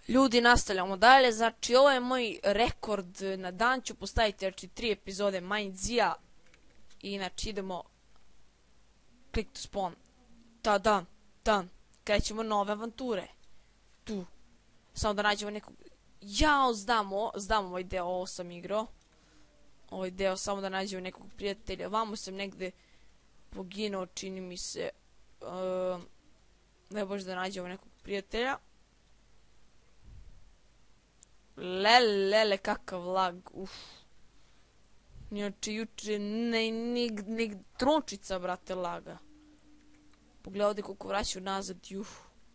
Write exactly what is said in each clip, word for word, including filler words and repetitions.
Ljudi, nastavljamo dalje, znači ovo je moj rekord na dan, ću postaviti znači tri epizode Mindzia i znači idemo click to spawn, ta dan, dan, krećemo nove avanture, tu, samo da nađemo nekog, jao, znamo, znamo ovaj deo, ovo sam igrao, ovaj deo, samo da nađemo nekog prijatelja, vamo sam negde poginuo, čini mi se, uh, ne bože da nađemo nekog prijatelja. Lele, lele, kakav lag, uff. Znači, juče, ne, ni, ni trunčica, brate, laga. Pogledaj ovdje koliko vraćaju nazad, juh.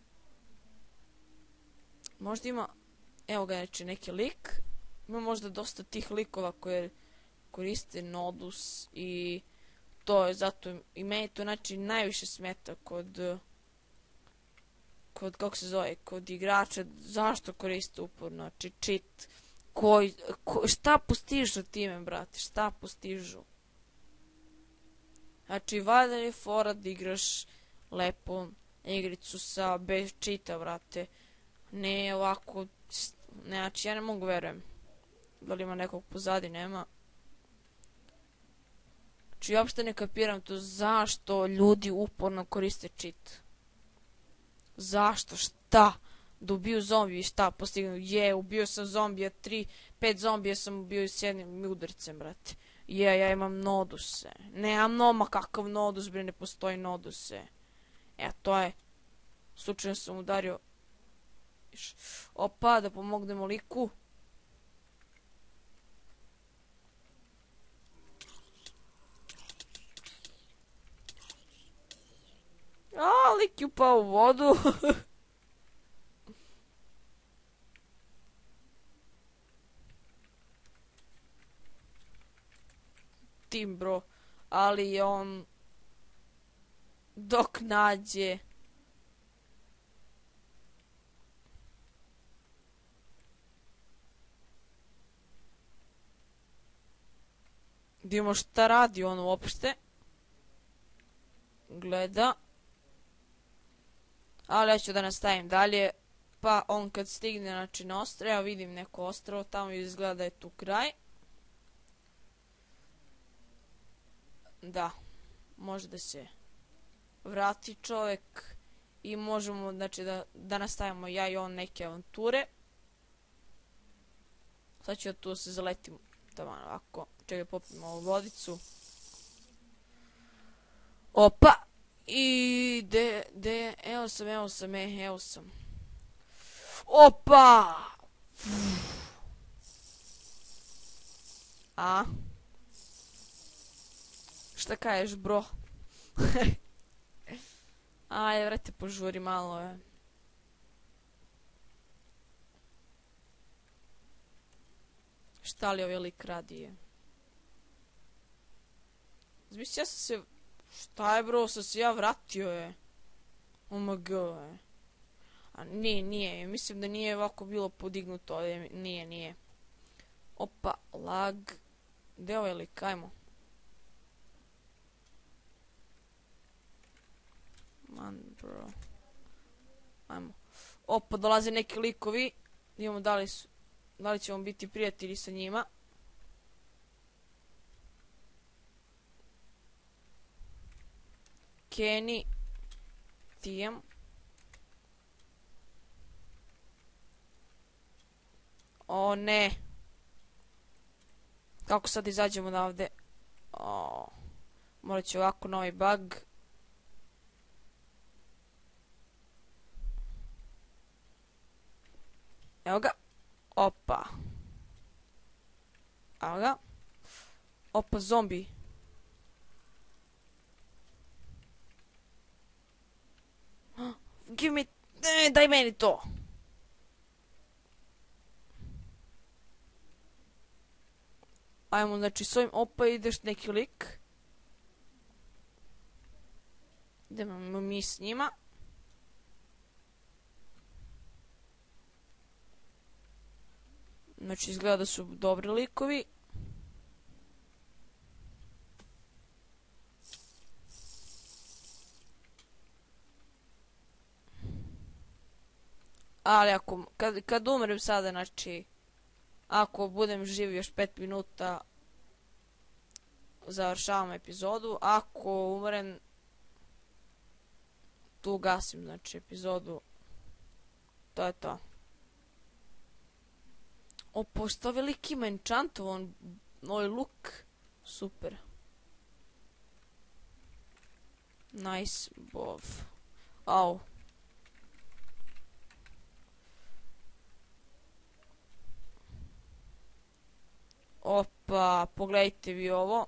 Možda ima, evo ga, znači, neki lik. Ima možda dosta tih likova koje koriste Nodus i to je zato, i meni to, znači, najviše smeta kod, kod, kako se zove, kod igrača, zašto koriste uporno, znači, cheat. Koji, ko, šta postižu time, brate, šta postižu? Znači, valjda je fora da igraš lepo igricu sa bez čita, brate. Ne ovako, ne, znači, ja ne mogu verujem. Da li ima nekog pozadi, nema. Znači, ja uopšte ne kapiram to zašto ljudi uporno koriste cheat. Zašto, šta? Da ubiju zombije i šta postignu, je, ubio sam zombija, tri, pet zombija sam ubio s jednim udarcem, brate. Je, ja imam noduse. Nemam noma, kakav nodus, bre, ne postoji noduse. E, to je. Slučajno sam udario. Opa, da pomognemo liku. A, lik je upao u vodu. Tim, bro, ali je on dok nađe vidimo šta radi on uopšte, gleda, ali ja ću da nastavim dalje, pa on kad stigne znači na ostrvo, ja vidim neko ostrvo, tamo izgleda da je tu kraj. Da, može da se vrati čovjek i možemo, znači, da, da nastavimo ja i on neke avanture. Sad ću ja tu se zaletim tamo ovako, čekaj, popijemo ovu vodicu. Opa! I de, de, evo sam, evo sam, e, evo sam. Opa! A? Šta kažeš, bro? Ajde, vrate, požuri malo, je. Šta li ovaj lik radi, je? Zamisli, ja sam se... Šta je, bro, sam se ja vratio, je. O M G, je. A nije, nije, mislim da nije ovako bilo podignuto, je. Nije, nije. Opa, lag. Gde je ovaj lik, ajmo. Man, bro. Ajmo. Opa, dolaze neki likovi. Vidimo da li su, da li ćemo biti prijatelji sa njima. Kenny. Tijem. O, ne. Kako sad izađemo odavde? O, morat ću ovako novi bug. Evo ga. Opa. Evo ga. Opa, zombi. Give me... Ne, daj meni to. Ajmo, znači, s ovim... Opa, ideš neki lik. Idemo mi s njima. Znači, izgleda da su dobri likovi. Ali ako, kad, kad umrem sada, znači, ako budem živ još pet minuta, završavam epizodu. Ako umrem, tu gasim, znači, epizodu. To je to. O, pošto veliki ima enchantovan ovaj luk. Super. Nice, bov. Au. Opa, pogledajte vi ovo.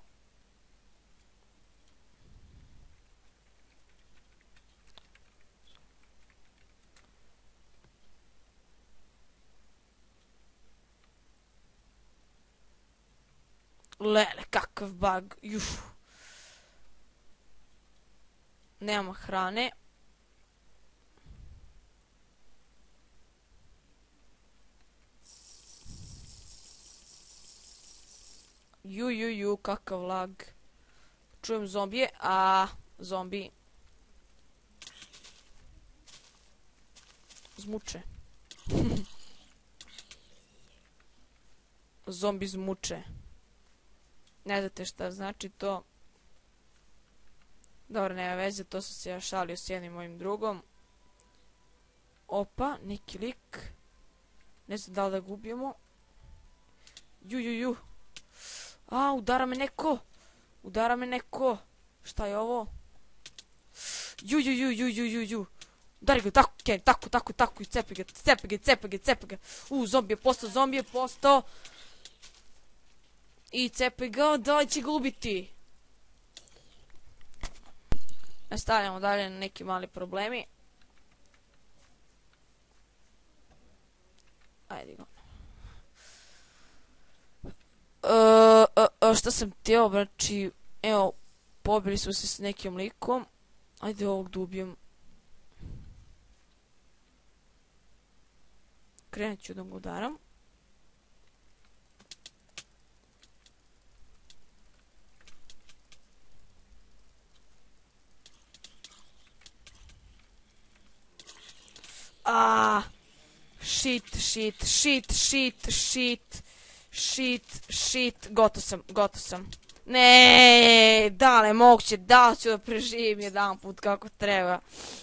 Lele, kakav bug. Juf. Nema hrane. Ju, ju, ju, kakav lag. Čujem zombije, a zombi zmuče. Zombi zmuče. Ne znate šta znači to. Dobro, nema veze, to sam se ja šalio s jednim mojim drugom. Opa, neki lik. Ne znam da li da gubimo. Ju, ju, ju. A, udara me neko. Udara me neko. Šta je ovo? Ju, ju, ju, ju, ju, ju, ju. Udari ga, tako, tako, tako, tako. Cepi ga, cepi ga, cepi ga, cepi ga. U, zombi je postao, zombi je postao. I cepi ga, da će ga ubiti. Nastavljamo dalje na neki mali problemi. Ajde go. Uh, uh, uh, šta sam htio, znači, evo, pobili smo se s nekim likom. Ajde ovog da ubijem. Krenut ću da ga udaram. Ah, shit, shit, shit, shit, shit, shit, shit, gotov sam, gotov sam. Ne, da li je moguće, da ću da preživim jedan put kako treba.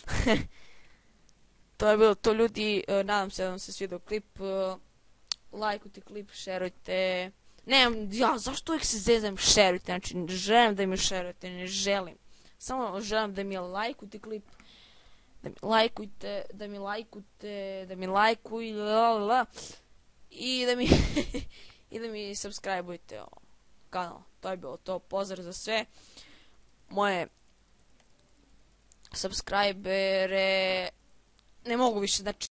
To je bilo to, ljudi, nadam se da vam se svidio klip. Lajkujte klip, šerujte. Ne, ja, zašto uvijek se zezam šerujte, znači ne želim da mi šerujte, ne želim. Samo želim da mi lajkujte klip. Da mi lajkujte, da mi lajkujte, da mi lajkuj, lalala, i da mi, i da mi subscribeujte kanal. To je bilo to, pozdrav za sve moje subscribere, ne mogu više, znači